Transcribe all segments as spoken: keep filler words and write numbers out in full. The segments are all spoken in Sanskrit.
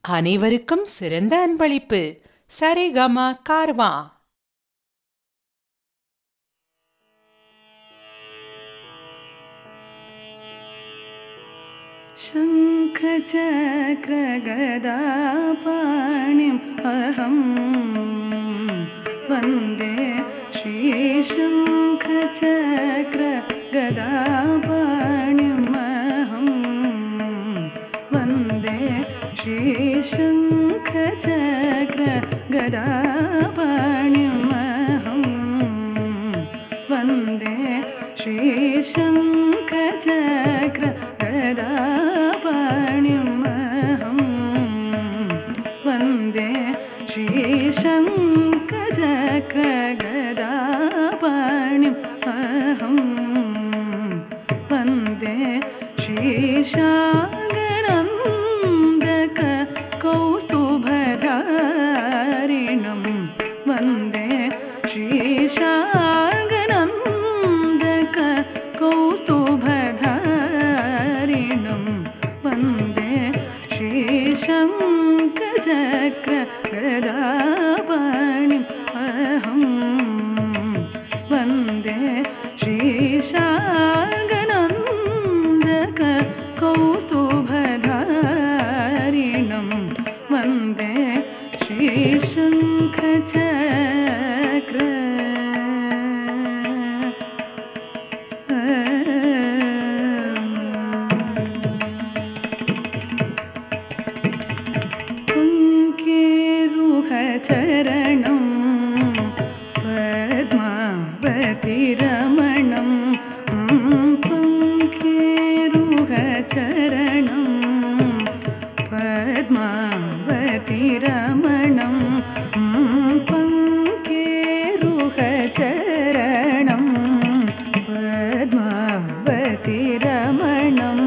அனைவருக்கும் சிறந்த அன்பளிப்பு. சரிகமா கார்வா. शङ्ख चक्र गदा पाणिम् अहं वन्दे श्री शङ्ख चक्र गदा पाणिम् अहं वन्दे श्री शङ्ख चक्र गदा पाणिम् अहं वन्दे श्री शङ्ख चक्र गदा पाणिमहं वन्दे श्री शङ्ख चक्र गदा पाणिमहं वन्दे श्री शाङ्गनन्दक कौस्तुभधारिणं वन्दे श्री शाङ्गनन्दक कौस्तुभधारिणं वन्दे श्री शङ्ख चक्र गदा पाणिमहं वन्दे श्री शाङ्गनन्दक कौस्तुभधारिणं वन्दे श्री शङ्ख चक्र चरणं पद्मावती रमणं पङ्केरुह चरणं पद्मावती रमणं पङ्केरुह चरणं पद्मावती रमणं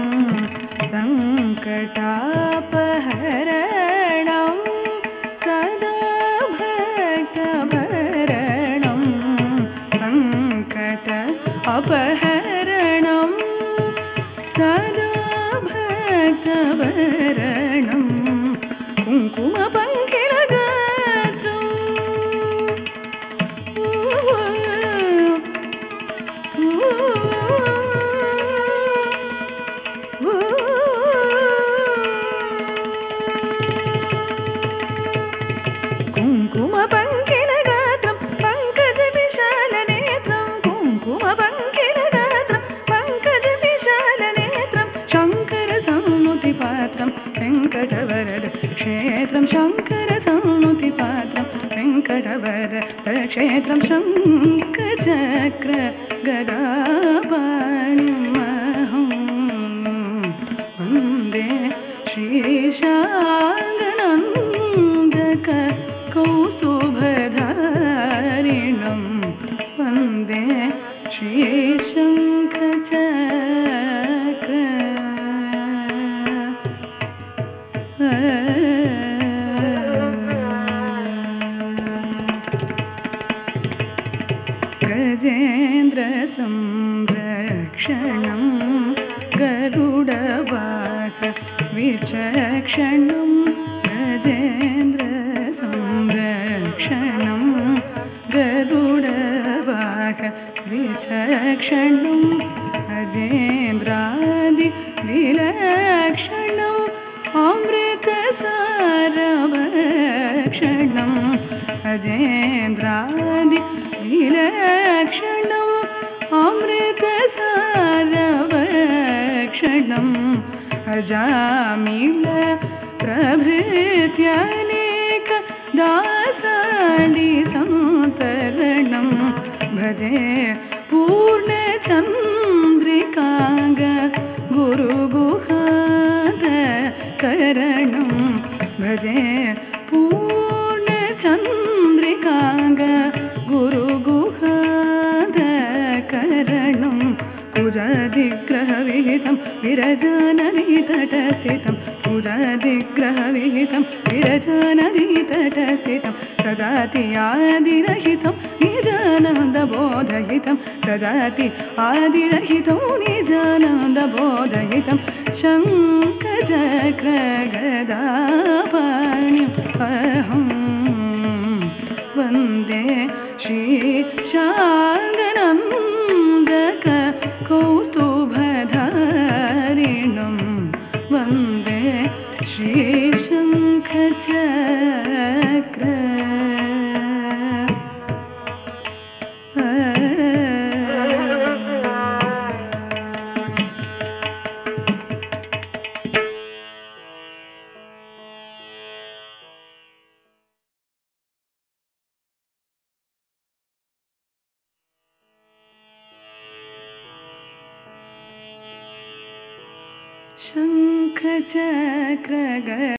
सङ्कटापहरणं सदा भक्तभरणं सङ्कट अपहरणं सदा भक्तभरणं कुङ्कुमपङ्किलगात्रं कुङ्कुमपङ्किलगात्रं पङ्कजविशालनेत्रं कुङ्कुमपङ्किलगात्रं पङ्कजविशालनेत्रं शङ्करसंनुतिपात्रं वेङ्कटवरदक्षेत्रं शङ्करसंनुतिपात्रं वेङ्कटवरदक्षेत्रं शङ्खचक्र गदा पाणिमहं वन्दे श्री शाङ्गनन्दक कौस्तुभधारिणं वन्दे श्री शङ्ख चक्र गजेन्द्र संरक्षणं गरुडवास विचक्षणं गजेन्द्र संरक्षणं गरुडवास विचक्षणं अजेन्द्रादि विलक्षणं अमृतसारभक्षणं अजेन्द्रादि विलक्षणं अमृतसारभक्षणं अजामिल प्रभृत्यनेक दासादि संतरणं भजे पूर्णचन्द्रिकाङ्ग गुरुगुहादकरणं भजे पूर्णचन्द्रिकाङ्ग गुरुगुहादकरणं कुजदिग्रहविहितं विरजानदीतटस्थितं कुजदिग्रहविहितं विरजानदीतटस्थितं सदाति आदिरहितं निजानन्दबोधहितं सदाति आदिरहितं निजानन्दबोधहितं शङ्खचक्र गदा अहं वन्दे श्रीशार्ङ्गनन्दक कौस्तुभधारिणं वन्दे श्रीशङ्खचक्र शङ्खचक्र